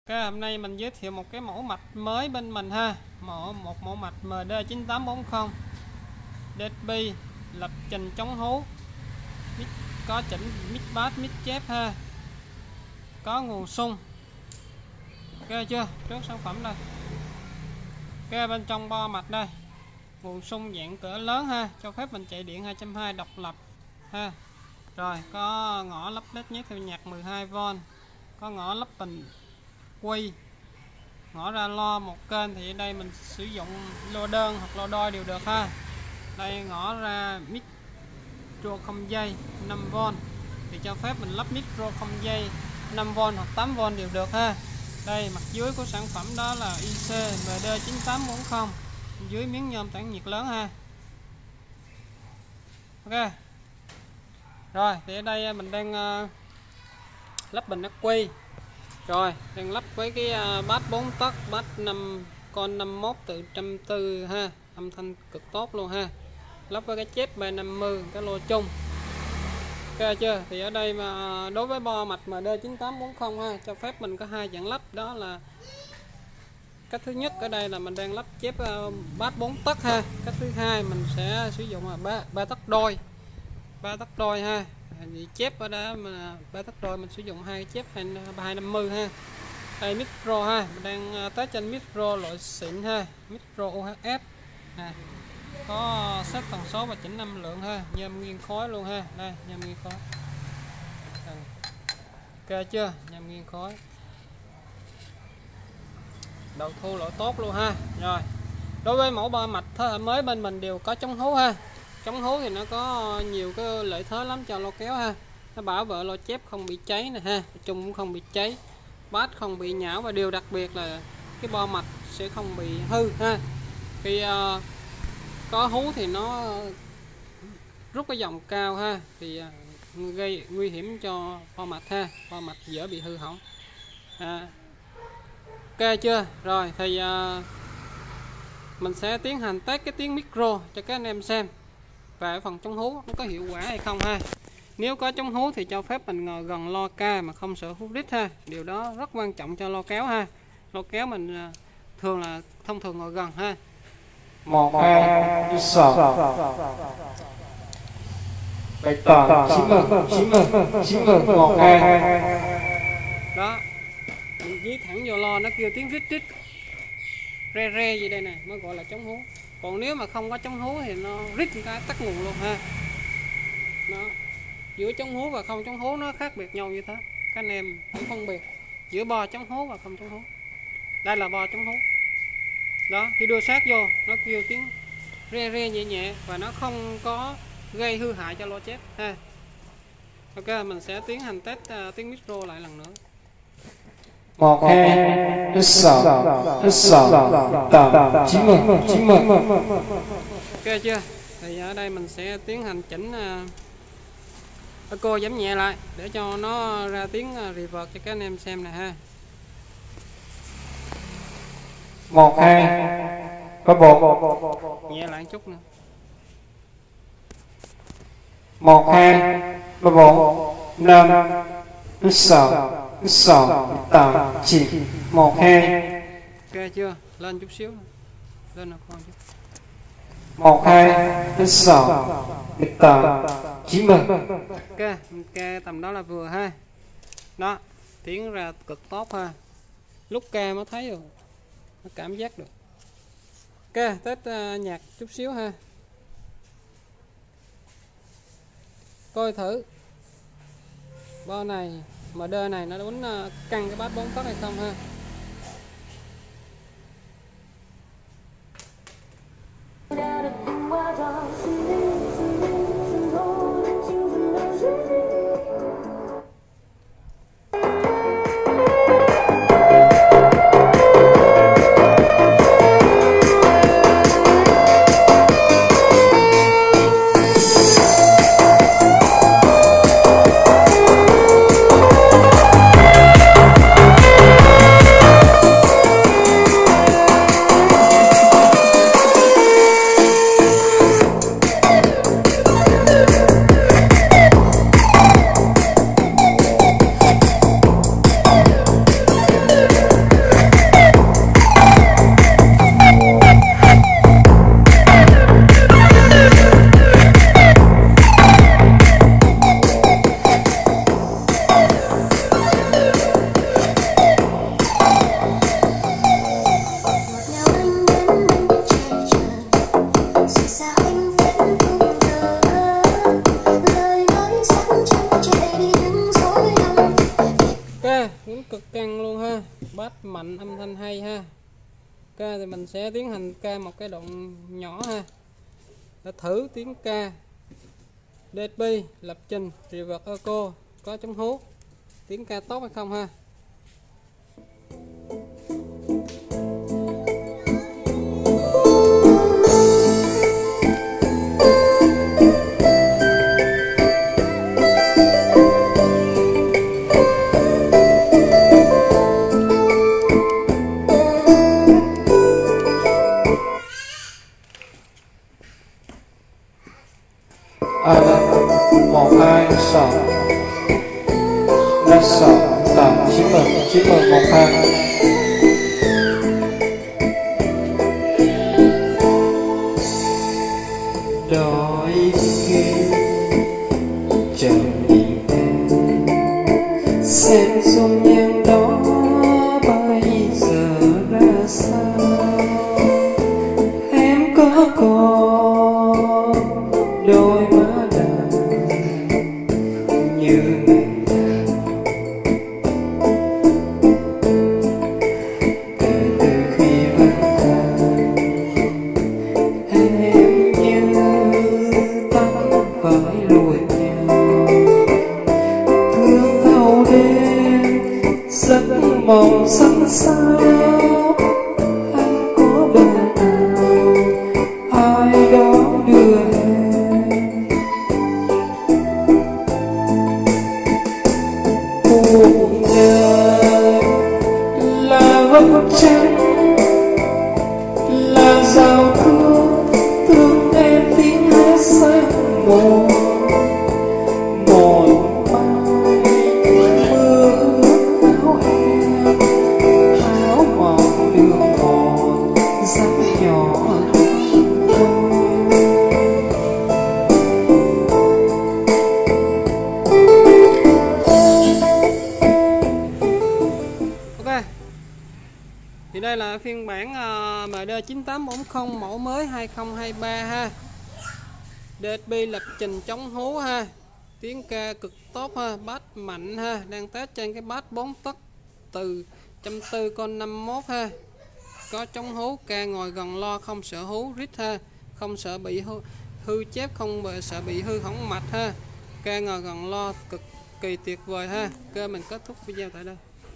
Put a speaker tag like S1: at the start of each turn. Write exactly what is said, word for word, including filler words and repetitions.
S1: Ok, hôm nay mình giới thiệu một cái mẫu mạch mới bên mình ha, mẫu một mẫu mạch M D chín tám bốn không đê pê lập trình chống hú, có chỉnh mic bass mic chép ha, có nguồn xung. Ok chưa? Trước sản phẩm đây. Ok, bên trong bo mạch đây, nguồn xung dạng cỡ lớn ha, cho phép mình chạy điện hai trăm hai mươi độc lập ha. Rồi có ngõ lắp led nhét theo nhạc mười hai vôn, có ngõ lắp bình quy, ngõ ra lo một kênh thì ở đây mình sử dụng lô đơn hoặc lô đôi đều được ha. Đây ngõ ra micro không dây năm vôn thì cho phép mình lắp micro không dây năm vôn hoặc tám vôn đều được ha. Đây mặt dưới của sản phẩm đó là i xê M D chín tám bốn không, dưới miếng nhôm tản nhiệt lớn ha. Ok. Rồi thì ở đây mình đang uh, lắp bình ắc quy. Rồi đang lắp với cái uh, bass bốn tấc, bass năm con năm mốt từ trăm tư ha, âm thanh cực tốt luôn ha. Lắp với cái chép B năm mươi, cái lô chung. Ok chưa? Thì ở đây mà đối với bo mạch M D chín tám bốn không ha, cho phép mình có hai dạng lắp, đó là cách thứ nhất ở đây là mình đang lắp chép uh, bass bốn tấc ha. Cách thứ hai mình sẽ sử dụng là ba ba tấc đôi. ba tấc đôi ha. Thì chép ở đó mà ba tấc đôi mình sử dụng hai chép hai năm mươi ha. Đây micro ha, mình đang test trên micro loại xịn ha, micro u hát ép nè, có set tần số và chỉnh âm lượng ha, nhôm nghiêng khối luôn ha. Đây nhôm nghiêng khối. Ok chưa? Nhôm nghiêng khối, đầu thu lỗi tốt luôn ha. Rồi đối với mẫu bo mạch thế hệ mới bên mình đều có chống hú ha. Chống hú thì nó có nhiều cái lợi thế lắm cho lo kéo ha. Nó bảo vệ lo chép không bị cháy nè ha, chung cũng không bị cháy, bass không bị nhão, và điều đặc biệt là cái bo mạch sẽ không bị hư ha. Khi uh, có hú thì nó rút cái dòng cao ha, thì uh, gây nguy hiểm cho bo mạch ha, bo mạch dễ bị hư hỏng. À, ok chưa? Rồi thì uh, mình sẽ tiến hành test cái tiếng micro cho các anh em xem, và ở phần chống hú nó có hiệu quả hay không ha. Nếu có chống hú thì cho phép mình ngồi gần lo ca mà không sợ hút rít ha. Điều đó rất quan trọng cho lo kéo ha. Lo kéo mình thường là thông thường ngồi gần ha.
S2: Một hai sáu bảy tám chín mươi chín mươi chín mươi một hai.
S1: Đó, mình dí thẳng vô lo nó kêu tiếng rít rít re re gì đây nè mới gọi là chống hú. Còn nếu mà không có chống hú thì nó rít cái tắt nguồn luôn ha. Đó. Giữa chống hú và không chống hú nó khác biệt nhau như thế. Các anh em phải phân biệt giữa bo chống hú và không chống hú. Đây là bo chống hú. Đó, khi đưa sát vô nó kêu tiếng re re nhẹ nhẹ và nó không có gây hư hại cho lo chép ha. Ok, mình sẽ tiến hành test uh, tiếng micro lại lần nữa.
S2: Một hai sáu sáu tám chín mươi chín mươi.
S1: Ok chưa? Thì ở đây mình sẽ tiến hành chỉnh uh, cô giảm nhẹ lại để cho nó ra tiếng uh, reverb cho các anh em xem nè ha.
S2: Một hai có bộ
S1: nhẹ lại một chút nữa.
S2: Một hai có bộ năm sáu sáu tám chín một hai.
S1: Ok chưa? Lên chút xíu, lên nó con chút.
S2: Một hai sáu tám chín mươi.
S1: Ok, ok tầm đó là vừa ha. Đó, tiếng ra cực tốt ha. Lúc ca mới thấy rồi, nó cảm giác được. Ok, test uh, nhạc chút xíu ha. Coi thử bo này M D này nó đánh uh, căng cái bass bốn tấc hay không ha. ha, bass mạnh âm thanh hay ha. Ca thì mình sẽ tiến hành ca một cái đoạn nhỏ ha, để thử tiếng ca. Deadbeat, lập trình, reverb echo, có chống hút, tiếng ca tốt hay không ha.
S2: A một hai sáu năm sáu tám chín mươi chín mươi một hai. Đôi khi chờ nhìn em xem dung nhan đó bây giờ ra sao. Em có còn đôi má đào như ngày nào, kể từ khi vắng ta em như tắm phải lùi nhau, thương thâu đêm giấc mộng xanh xao. Anh có bên nào ai đó đưa em cuộc đời là vầng trăng, là rào thương thương em tiếng hát sáng mùa. Một mai mưa áo em, áo mỏng đường mòn dáng nhỏ
S1: thì đây là phiên bản uh, em đê chín tám bốn không mẫu mới hai không hai ba ha. Deadbeat lập trình chống hú ha, tiếng ca cực tốt ha, bass mạnh ha, đang test trên cái bass bốn tấc từ một trăm bốn mươi con năm mốt ha, có chống hú, ca ngồi gần lo, không sợ hú rít ha, không sợ bị hư, hư chép, không bị, sợ bị hư hỏng mạch ha, ca ngồi gần lo, cực kỳ tuyệt vời ha. Cơ mình kết thúc video tại đây.